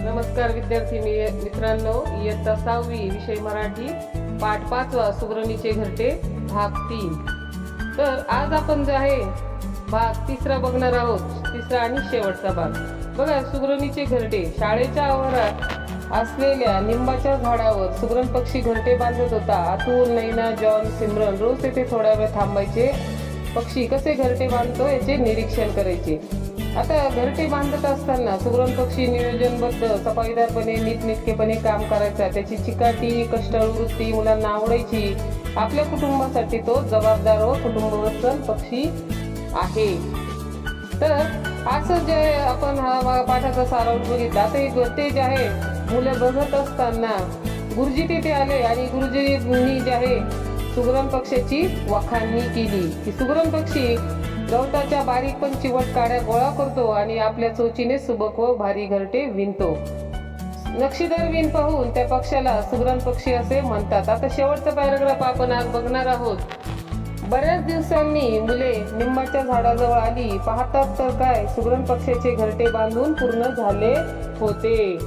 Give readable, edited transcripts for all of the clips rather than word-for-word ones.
नमस्कार विद्यार्थी मित्रांनो, इयत्ता 6वी विषय मराठी पाठ 5वा सुगरणीचे घरटे भाग 3। तर आज आपण जे आहे भाग 3 बघणार आहोत, 3 आणि शेवटचा भाग। बघा, सुगरणीचे घरटे। शाळेच्या आवारात असलेल्या निंबाच्या झाडावर सुगरण पक्षी घरटे बांधत होता। अतुल, नैना, जॉन, सिमरन रोज तेथे थोडा वेळ थांबायचे। पक्षी कसे घरटे बांधतो याचे निरीक्षण करायचे। आता घरटे बांधत असताना सुगरण पक्षी नियोजनबद्ध, सफाईदारपणे, नीटनेटकेपणे काम करायचा। त्याची चिकाटी, कष्टाळू वृत्ती मुलांना आवडायची। आपल्या कुटुंबासाठी तो जबाबदार व कुटुंबवत्सल पक्षी आहे। तर असं जे आपण हा पाठाचा सारांश बघितला। आता एक घरटे जे आहे मुलं बघत असताना गुरुजी तिथे आले आणि गुरुजींनी जे आहे सुगरण पक्षाची वखाणणी केली की सुगरण पक्षी गवताच्या बारीक पण चिवट काड्या गोळा करतो आणि आपल्या चोचीने सुबक व भारी घरटे विणतो। नक्षीदार विण पाहून त्या पक्षाला सुगरण पक्षी असे म्हणतात। आता शेवटचा पॅराग्राफ आपण आज बघणार आहोत। बऱ्याच दिवसांनी मुले निंबाच्या झाडाजवळ आली। पाहतात तर काय, सुगरण पक्षाचे घरटे बांधून पूर्ण झाले होते।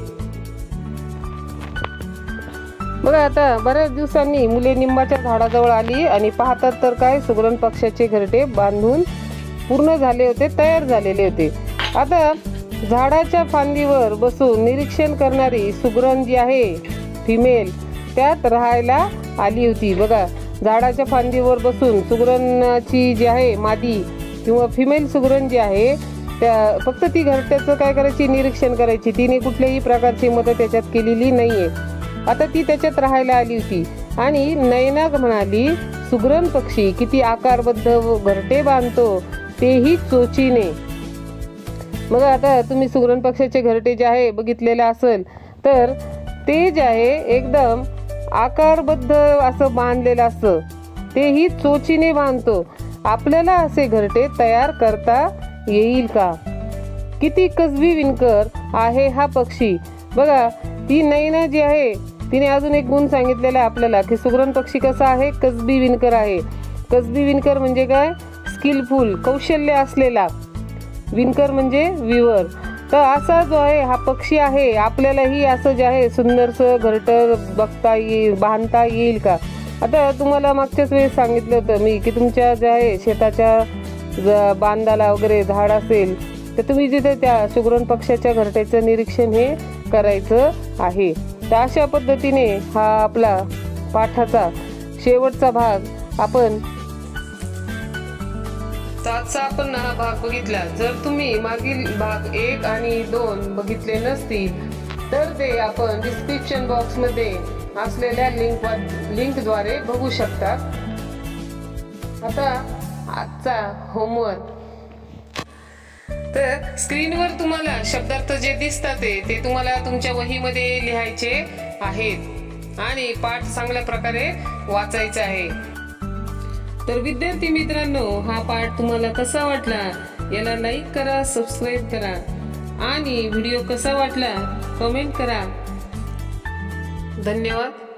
बघा, आता बऱ्याच दिवसांनी मुले निंबाच्या झाडाजवळ आली आणि पाहतात तर काय, सुगरण पक्षाचे घरटे बांधून पूर्ण झाले होते, तयार झालेले होते। आता झाडाच्या फांदीवर बसून निरीक्षण करणारी सुगरण जी आहे फिमेल त्यात राहायला आली होती। बघा, झाडाच्या फांदीवर बसून सुगरणाची जी आहे मादी किंवा फिमेल सुगरण जी आहे त्या फक्त ती घरट्याचं काय करायची, निरीक्षण करायची। तिने कुठल्याही प्रकारची मदत त्याच्यात केलेली नाहीये। आता ती त्याच्यात राहायला आली होती आणि नैना म्हणाली, सुगरण पक्षी किती आकारबद्ध घरटे बांधतो, तेही चोचीने। मग आता तुम्ही सुगरण पक्षाचे घरटे जे आहे बघितलेले असेल तर ते जे आहे एकदम आकारबद्ध असं बांधलेलं असतं, तेही चोचीने बांधतो। आपल्याला असे घरटे तयार करता येईल का? किती कसबी विणकर आहे हा पक्षी। बघा, ती नैना जी आहे तिने अजून एक गुण सांगितलेला आहे आपल्याला की सुगरण पक्षी कसा आहे, कसबी विणकर आहे। कसबी विणकर म्हणजे काय, स्किलफुल, कौशल्य असलेला। विणकर म्हणजे विवर। तर असा जो आहे हा पक्षी आहे, आपल्यालाही असं जे आहे सुंदरसं घरटं बघता येईल, बांधता येईल का? आता तुम्हाला मागच्याच वेळेस सांगितलं होतं मी की तुमच्या जे आहे शेताच्या बांधाला वगैरे झाड असेल तर तुम्ही जिथे त्या सुगरण पक्षाच्या घरट्याचं निरीक्षण हे करायचं आहे। तर अशा पद्धतीने हा आपला पाठाचा शेवटचा भाग आपण हा भाग बघितला। जर तुम्ही मागील भाग 1 आणि 2 बघितले नसतील तर ते आपण डिस्क्रिप्शन बॉक्स मध्ये असलेल्या लिंकद्वारे बघू शकता। आता आजचा होमवर्क। तर स्क्रीनवर तुम्हाला शब्दार्थ जे दिसतात ते तुम्हाला तुमच्या वहीमध्ये लिहायचे आहेत आणि पाठ चांगल्या प्रकारे वाचायचा आहे। तर विद्यार्थी मित्रांनो, हा पाठ तुम्हाला कसा वाटला याला लाईक करा, सबस्क्राईब करा आणि व्हिडिओ कसा वाटला कमेंट करा। धन्यवाद।